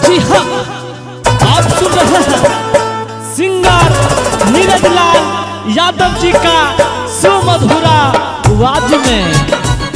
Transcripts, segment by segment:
जी हाँ, आप सुन रहे हैं सिंगर नीरज लाल यादव जी का सुमधुरा आवाज में।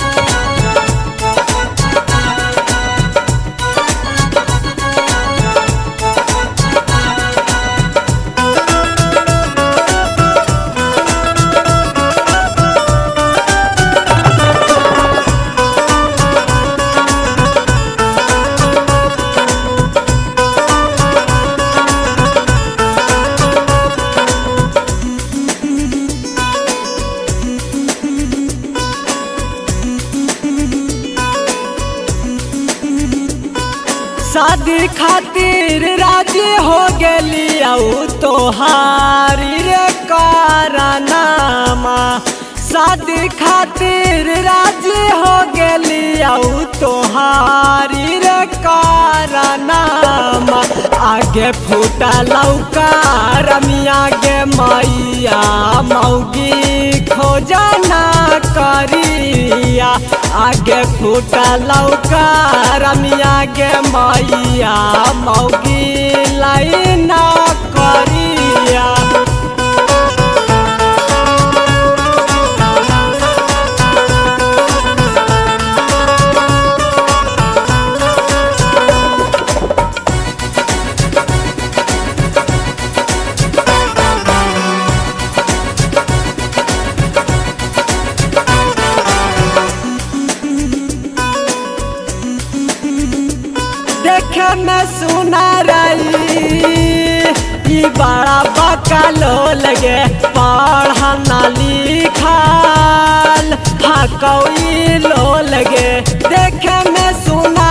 शादी खातिर राजी हो गेली तोहारी रे कारनामा। शादी खातिर राजी हो गेली तोहारी रे कारनामा। आगे फूटा लौका रमिया गे मैया मौगी खोजना करिया। आगे फूटा लौका रमिया गे मैया मौगी लाइना करिया। देखे में सुना रही बड़ा बकालो लगे पढ़ना लिखल हकई लो लगे। देखे में सुना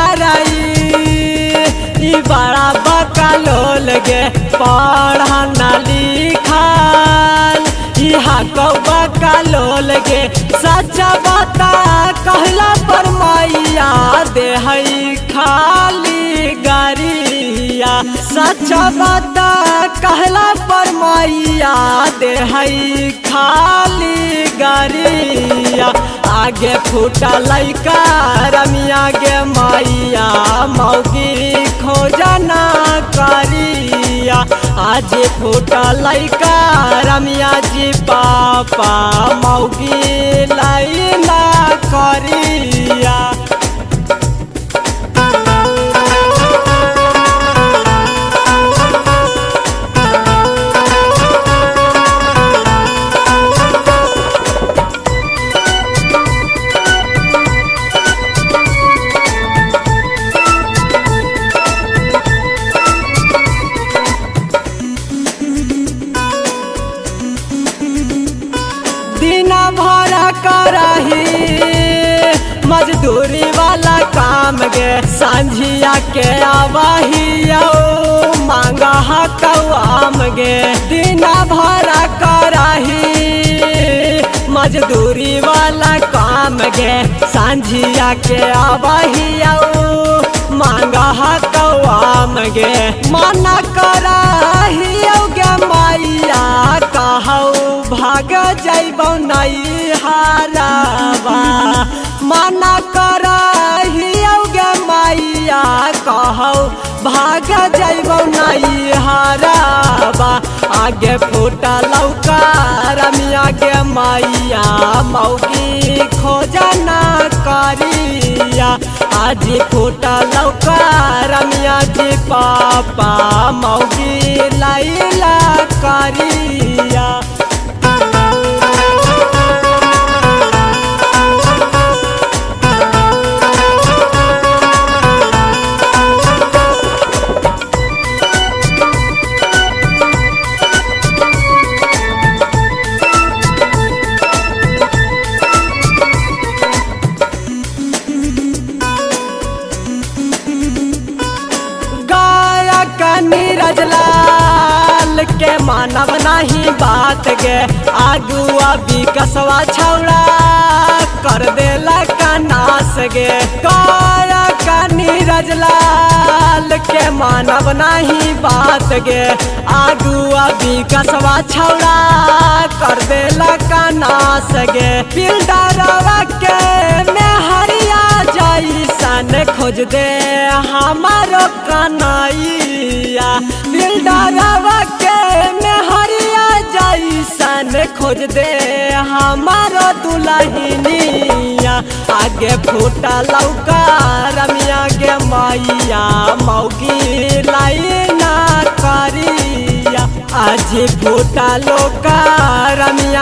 रही बड़ा बकालो लगे पढ़ना लिखल हकौ बकालो लगे। सच्चा बता कहला पर मैया दे खाली गारिया। सच्चा बता कहला पर मैया दे खाली गारिया। आगे फूटा लैका रमिया गे मैया मौगी खोजना करिया। आज फूटा लैका रमिया जी पापा मौगी लाइना करिया। दिना भरा करही मजदूरी वाला काम गे सांझिया के आवाही मांगा हकवाम गे। दिना भरा करही मजदूरी वाला काम गे सांझिया के आवाही मांगा हकवाम गे। मना करही गे मैया कहू भाग जैबौ नहीं हारावा। मना करही गे मैया कहू भाग जैबौ नहीं हारावा। आगे फूटा लौका रमिया गे मैया मौगी खोजना करिया। आज फूटा लौका रमिया जी पापा मौगी लाइला करिया। नीरज लाल के मानव नहीं बात गे। आगुआ विकसवा छौड़ा कर देला का नाश गे। काया का नीरज लाल के मानव नहीं बात गे। आगुआ विकसवा छौड़ा कर देला का नाश गे। बिल्डरवा के में हरिया जैसन खोज दे हमारो कन्हैया दिलदारवा के मेहरिया जैसन खोज दे हमारो दुल्हनिया आगे फूटा लौका रमिया गे मैया मौगी लाइना करिया आज फूटा लौका रमिया